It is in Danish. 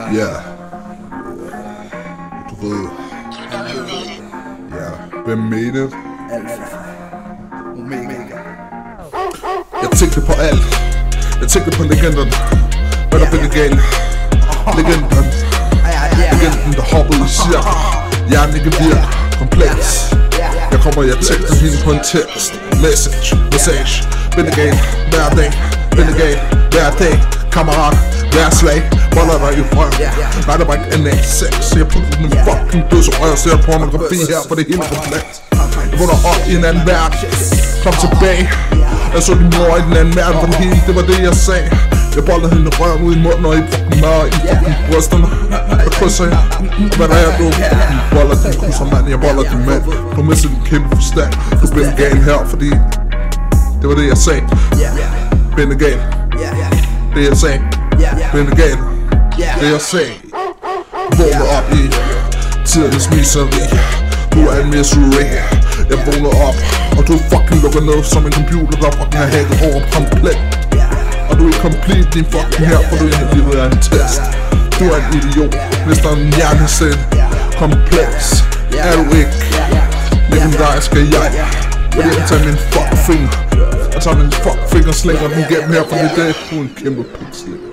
Ja. Du ved. Ja. Hvem made it? Omega. Jeg tænkte på alt. Jeg tænkte på legenden. Hvad der fik galt. Legenden. Legenden der hoppede i cirkel. Hjernen ikke virker kompleks. Jeg kommer, jeg tekster hende på en tekst. Message. Been again, hver dag. Been again, hver dag. Kammerat, hver slag. Boller dig i røven. Nej, der var ikke en A6. Jeg puttede den fucking død, så jeg ser pornografi her, for det hele kompleks. Jeg vågner op i en anden verden. Kom tilbage. Jeg så din mor i den anden verden, for det hele, det var det jeg sagde. Jeg bollede hende røven ud i munden og i fucking mør, i fucking brysterne. Jeg krydser jer. Hvad der er du? Du boller din krydser mand, jeg boller din mand. Du mister din kæmpe forstand. Du bliver gal her, fordi det var det jeg sagde. Binde gal. Det jeg sagde. Binde gal. Det jeg sagde. Vågner op i tidens miseri. Du er en misery. Jeg vågner op, og du fucking lukker ned som en computer, der fucking har hacket over komplet. Og du er complete din fucking her, for du er livet af en test. Du er en idiot, hvis der er en hjernesæt. Kompleks, er du ikke? Legendarisk er jeg. Fordi jeg tager min fucking finger. Jeg tager min fucking finger og slænger den igennem her, fordi det er en kæmpe pixel.